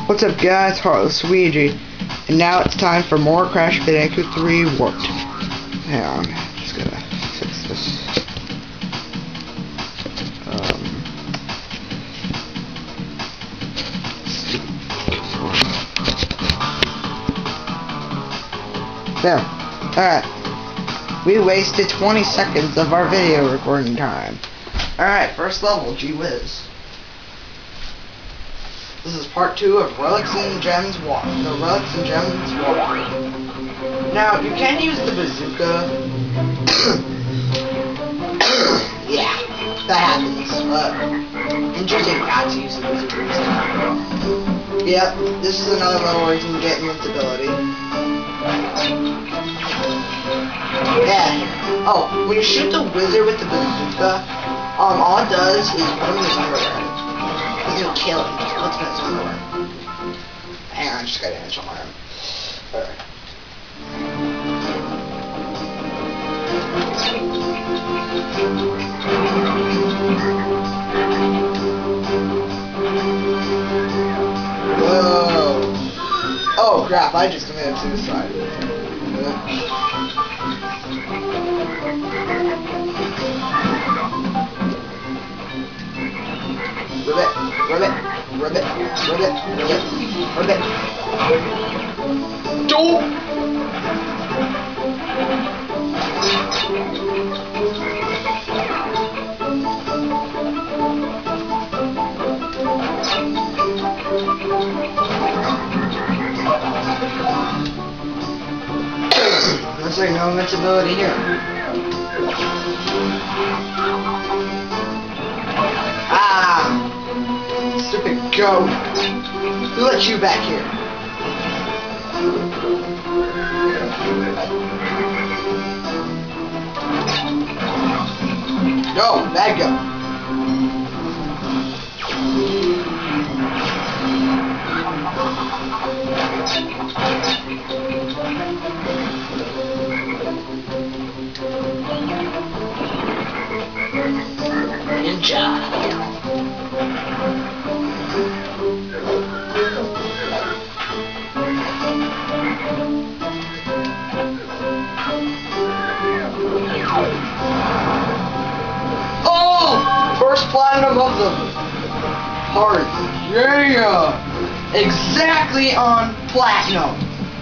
What's up guys, Heartless Luigi, and now it's time for more Crash Bandicoot 3 Warped. Hang on, just gotta fix this. There. Alright. We wasted 20 seconds of our video recording time. Alright, first level, gee whiz. This is part 2 of Relics and Gems Walk. The Relics and Gems Walk. Now, you can use the bazooka. Yeah, that happens. But I'm choosing not to use the bazooka. Yep, this is another level where you can get invincibility. Yeah. Oh, when you shoot the wizard with the bazooka, all it does is put him in his underwear. It'll kill him. Let's put his underwear. Hang on, I just gotta damage on my arm. Alright. Whoa. Oh crap, I just committed suicide. Ribbit, ribbit, ribbit, ribbit, ribbit, ribbit. Don't! Looks like no invincibility here. Ah! Stupid goat! Who let you back here? No, bad goat. Ninja. Oh! First platinum of the part. Yeah! Exactly on platinum.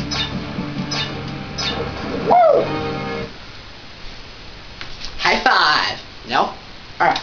Woo! High five. No? Alright.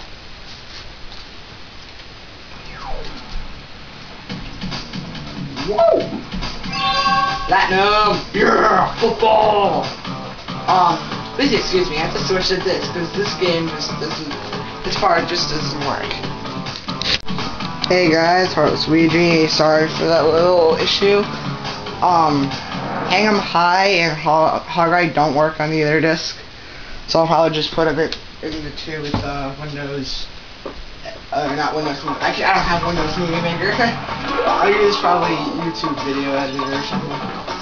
Woo! Platinum! Yeah! Football! Please excuse me, I have to switch to this, because this game just doesn't, this part just doesn't work. Hey guys, Heartless Luigi, sorry for that little issue. Hang 'em High and Hog Ride don't work on either disc, so I'll probably just put a bit into the 2 with Windows, not Windows, I don't have Windows Movie Maker. I'll use probably YouTube video editor or something.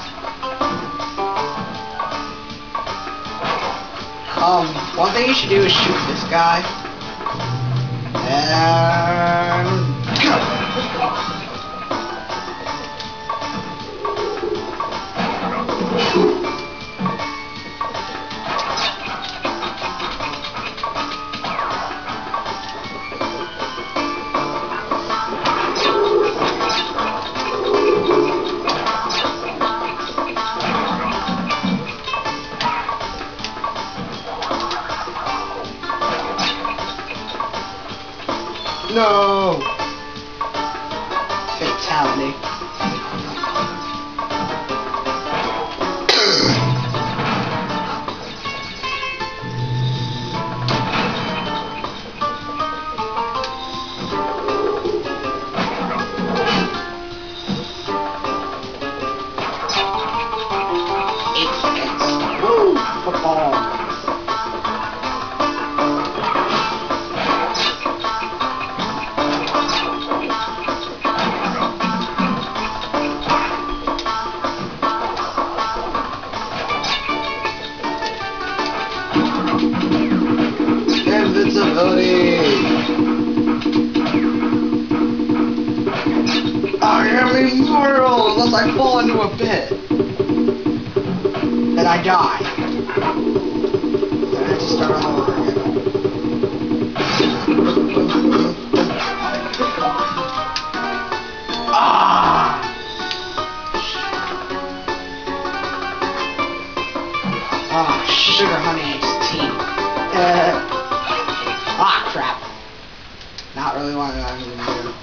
One thing you should do is shoot this guy. And go! No! Fatality. Woo! Football. else I fall into a pit. Then I die. Then I have to start all over again. Sugar honey iced tea. Crap. Not really what I'm gonna do.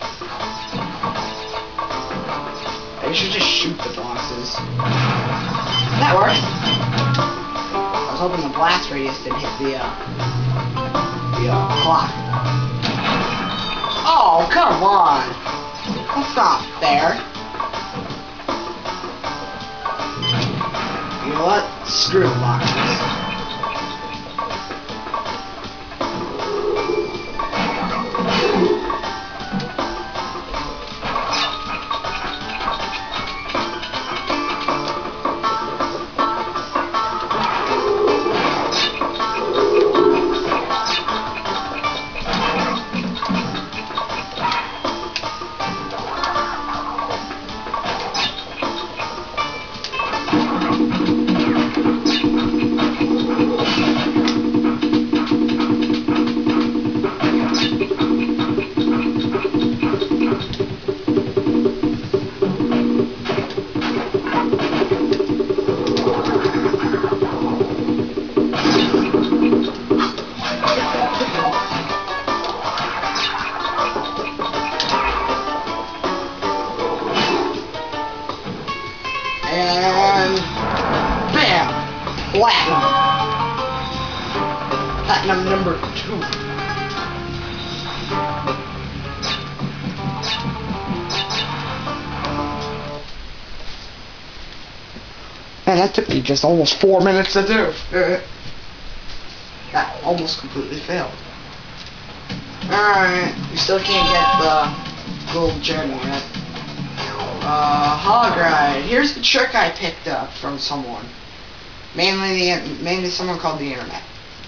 I should just shoot the bosses. That worked. I was hoping the blast radius didn't hit the clock. Oh, come on. That's not fair. You know what? Screw the boxes. And bam! Platinum. Platinum number 2. Man, that took me just almost 4 minutes to do. That almost completely failed. Alright, you still can't get the gold gem yet. Hog ride. Here's the trick I picked up from someone. Mainly someone called the internet.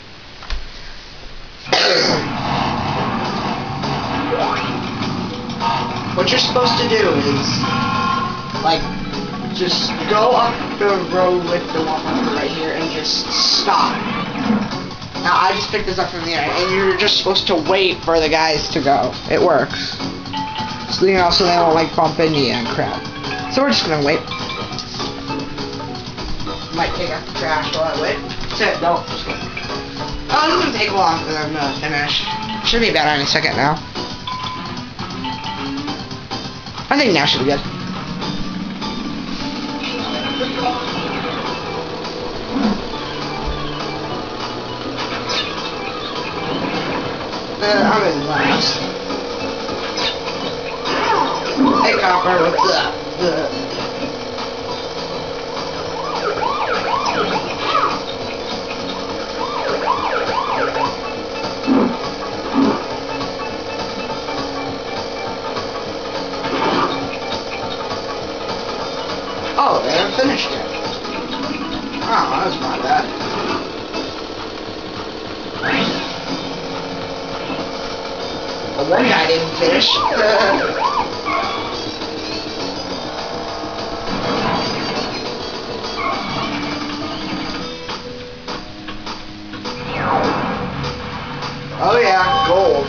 What you're supposed to do is, like, just go up the road with the 100 right here and just stop. Now, I just picked this up from the internet, and you're just supposed to wait for the guys to go. It works. So, you know, so they don't, like, bump into you and crap. So we're just gonna wait. Might take out the trash while I wait. No, just kidding. Oh, this is gonna take long for them to finish. Should be better any second now. I think now should be good. I'm in last. Hey, Copper, what's up? Oh, they haven't finished yet. Oh, that was my bad. Well, one guy didn't finish. Oh yeah, gold.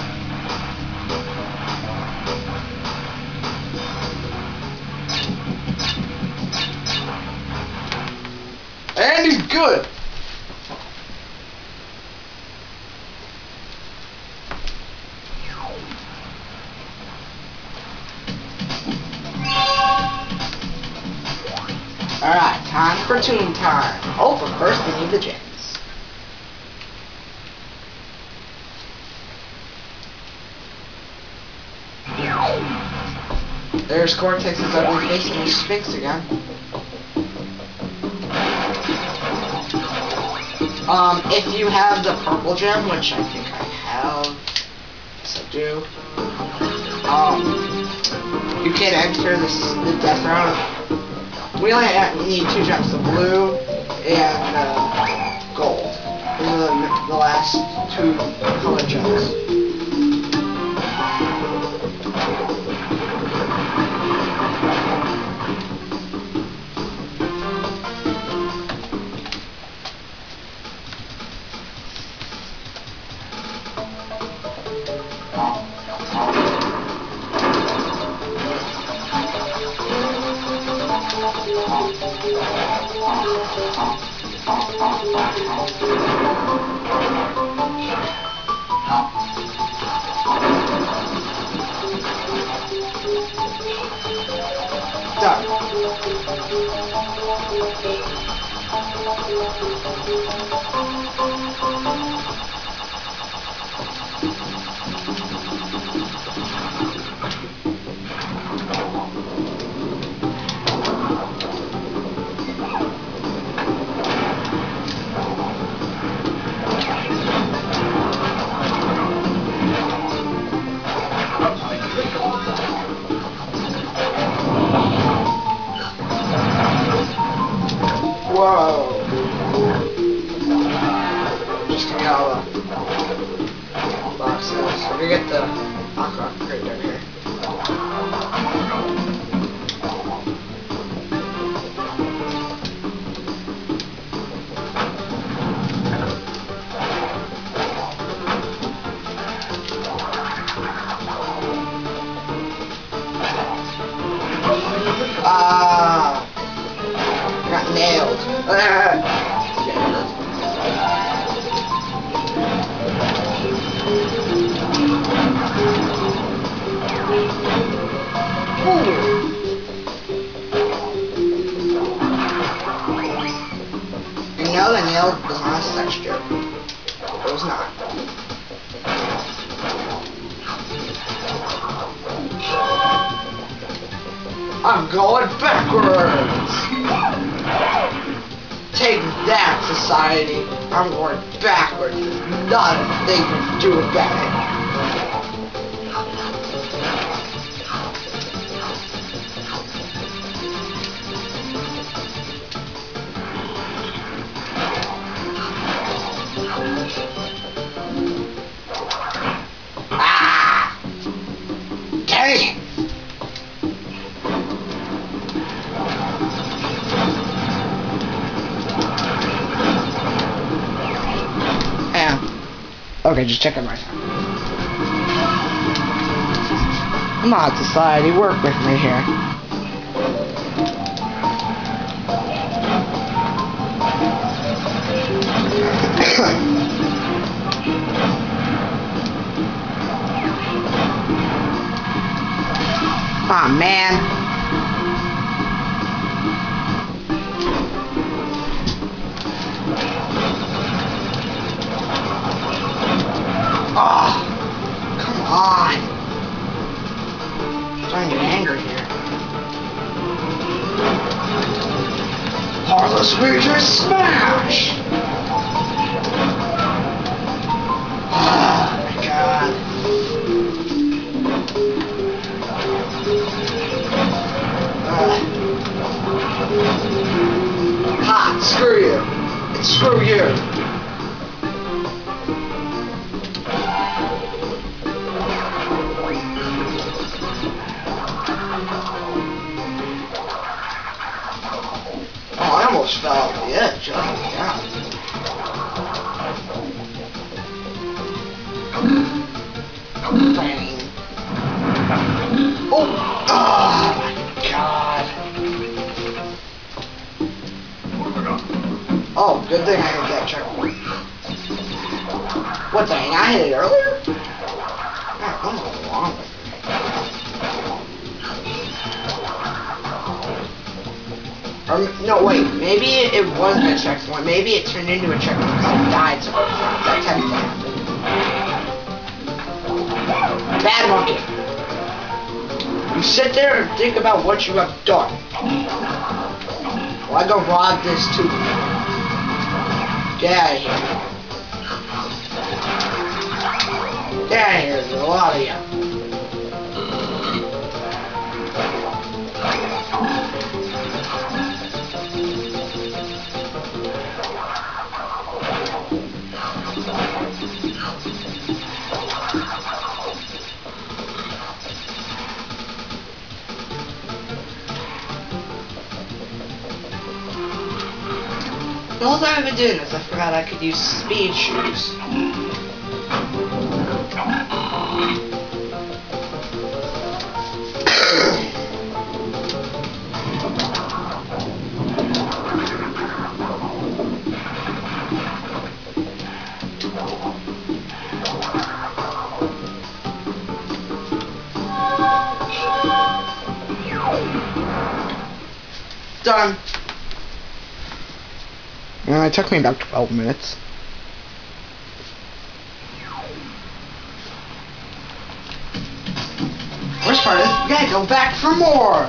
And he's good. Alright, time for tune time. Oh, but first we need the gems. There's Cortex's ugly face and he speaks again. If you have the purple gem, which I think I have, yes I do, you can enter the death round. We only need 2 gems, the blue and gold. Those are the last 2 colored gems. Done. Whoa. Just to get all the boxes. So we get the aqua crate down here. Got nailed. You know the nail was not a texture. It was not. I'm going backwards! Take that, society. I'm going backwards. There's not a thing to do about it. Ah! Dang it! Okay, just checking my time. Come on, society, work with me here. Aw, man. Oh, come on. I'm starting to get angry here. Heartless Major Smash! Oh my god. Ha! Screw you. And screw you. Oh, I almost fell off the edge. Oh, yeah. Bang. Oh! Oh, my God. Oh, good thing I hit that checkpoint. What the heck? I hit it earlier? God, what's wrong with me? Or, no, wait, maybe it wasn't a checkpoint. Maybe it turned into a checkpoint because I died so many times. That type of thing. Bad monkey. You sit there and think about what you have done. Well, I go rob this too. Get out of here. Get out of here, there's a lot of you. The whole time I've been doing this, I forgot I could use speed shoes. Done. It took me about 12 minutes. Worst part is, you gotta go back for more.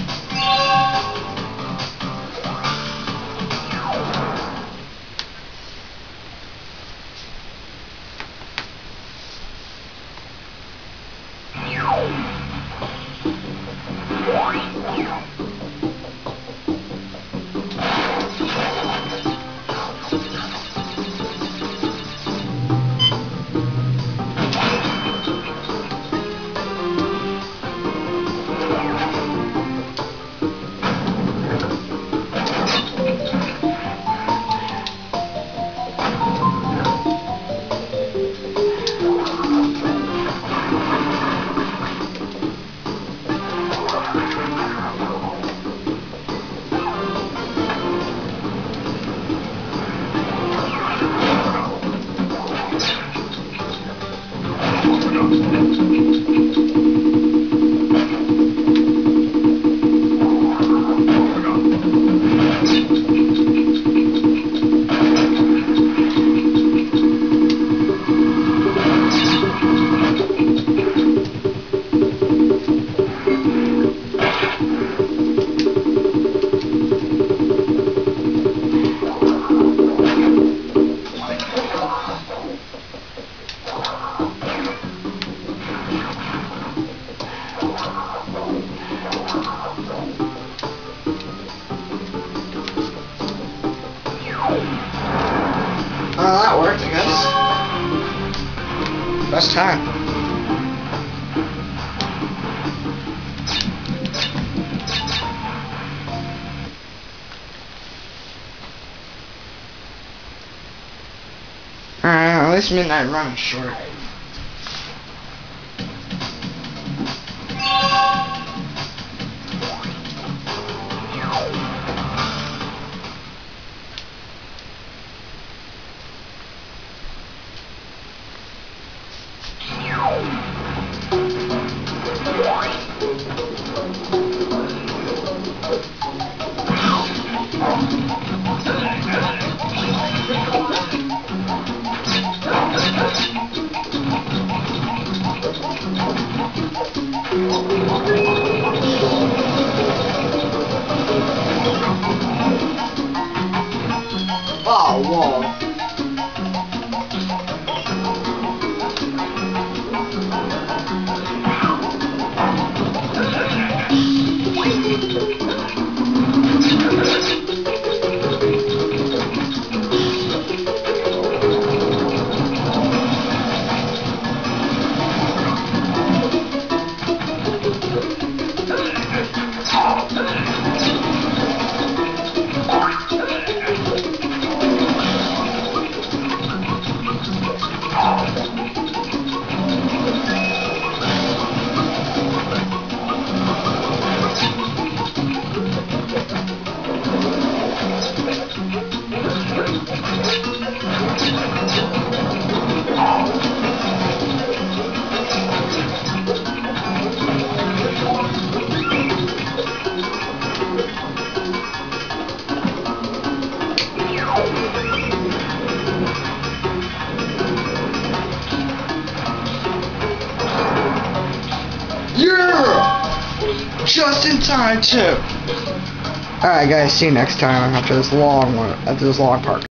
That worked, I guess. Best time. At least midnight run is short. Oh, whoa. Just in time too. Alright guys, see you next time after this long one, after this long part.